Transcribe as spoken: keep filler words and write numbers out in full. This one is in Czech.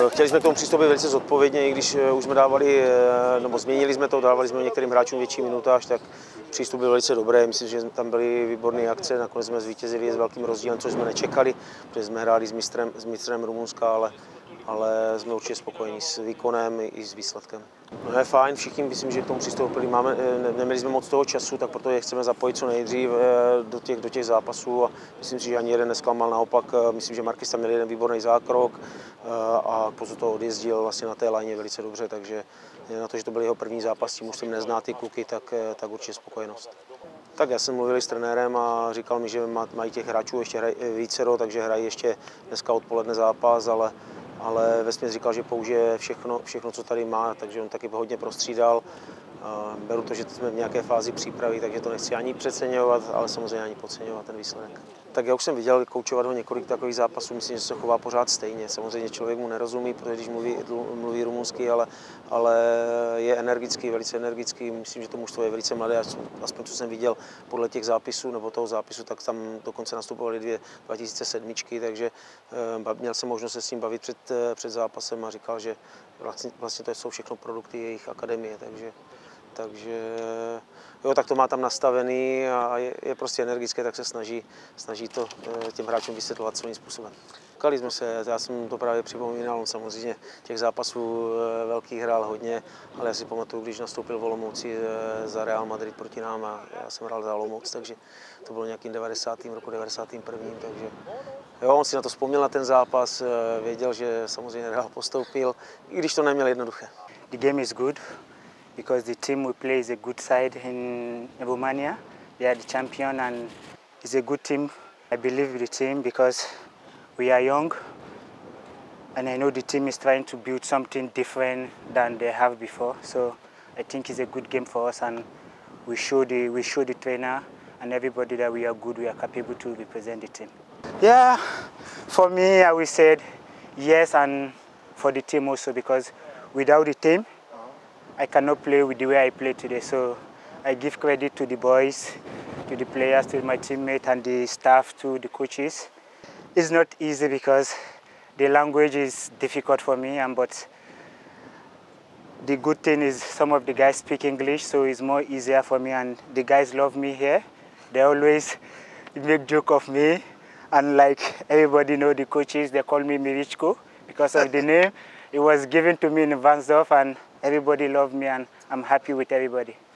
Chtěli jsme k tomu přistoupit velice zodpovědně, i když už jsme dávali, nebo změnili jsme to, dávali jsme některým hráčům větší minutáž, tak přístup byl velice dobrý. Myslím, že tam byly výborné akce, nakonec jsme zvítězili s velkým rozdílem, což jsme nečekali, protože jsme hráli s mistrem, s mistrem Rumunska, ale, ale jsme určitě spokojení s výkonem i s výsledkem. No je fajn, všichni myslím, že k tomu přistoupili, máme, ne, neměli jsme moc toho času, tak proto je chceme zapojit co nejdřív do těch, do těch zápasů a myslím si, že ani jeden nesklamal, naopak myslím, že Marquis tam měl jeden výborný zákrok a pozor to odjezdil vlastně na té lajně velice dobře, takže na to, že to byl jeho první zápas, tím už jsem nezná ty kluky, tak, tak určitě spokojenost. Tak já jsem mluvil s trenérem a říkal mi, že mají těch hráčů ještě vícero, takže hrají ještě dneska odpoledne zápas, ale ale vesměs říkal, že použije všechno, všechno, co tady má, takže on taky hodně prostřídal. Beru to, že jsme v nějaké fázi přípravy, takže to nechci ani přeceňovat, ale samozřejmě ani podceňovat ten výsledek. Tak já už jsem viděl koučovat ho několik takových zápasů, myslím, že se chová pořád stejně. Samozřejmě člověk mu nerozumí, protože když mluví, mluví rumunsky, ale, ale je energický, velice energický. Myslím, že to mužstvo je velice mladé, aspoň co jsem viděl podle těch zápisů nebo toho zápisu, tak tam dokonce nastupovaly dvě dva tisíce sedm, takže měl jsem možnost se s ním bavit před, před zápasem a říkal, že vlastně, vlastně to jsou všechno produkty jejich akademie, takže Takže jo, tak to má tam nastavený a je, je prostě energické, tak se snaží, snaží to těm hráčům vysvětlovat svým způsobem. Kali jsme se, já jsem to právě připomínal, on samozřejmě těch zápasů velkých hrál hodně, ale já si pamatuju, když nastoupil v Olomouci za Real Madrid proti nám a já jsem hrál za Olomouc, takže to bylo nějakým devadesátým roku devadesátým prvním takže jo, on si na to vzpomněl na ten zápas, věděl, že samozřejmě Real postoupil, i když to neměl jednoduché. The game is good. Because the team we play is a good side in Romania. They are the champion and it's a good team. I believe in the team because we are young and I know the team is trying to build something different than they have before. So I think it's a good game for us and we show the, we show the trainer and everybody that we are good, we are capable to represent the team. Yeah, for me I will say yes and for the team also because without the team, I cannot play with the way I play today, so I give credit to the boys, to the players, to my teammates and the staff, to the coaches. It's not easy because the language is difficult for me, and but the good thing is some of the guys speak English, so it's more easier for me, and the guys love me here. They always make joke of me, and like everybody know the coaches, they call me Mirichko because of the name. It was given to me in Vansdorf, and everybody loved me and I'm happy with everybody.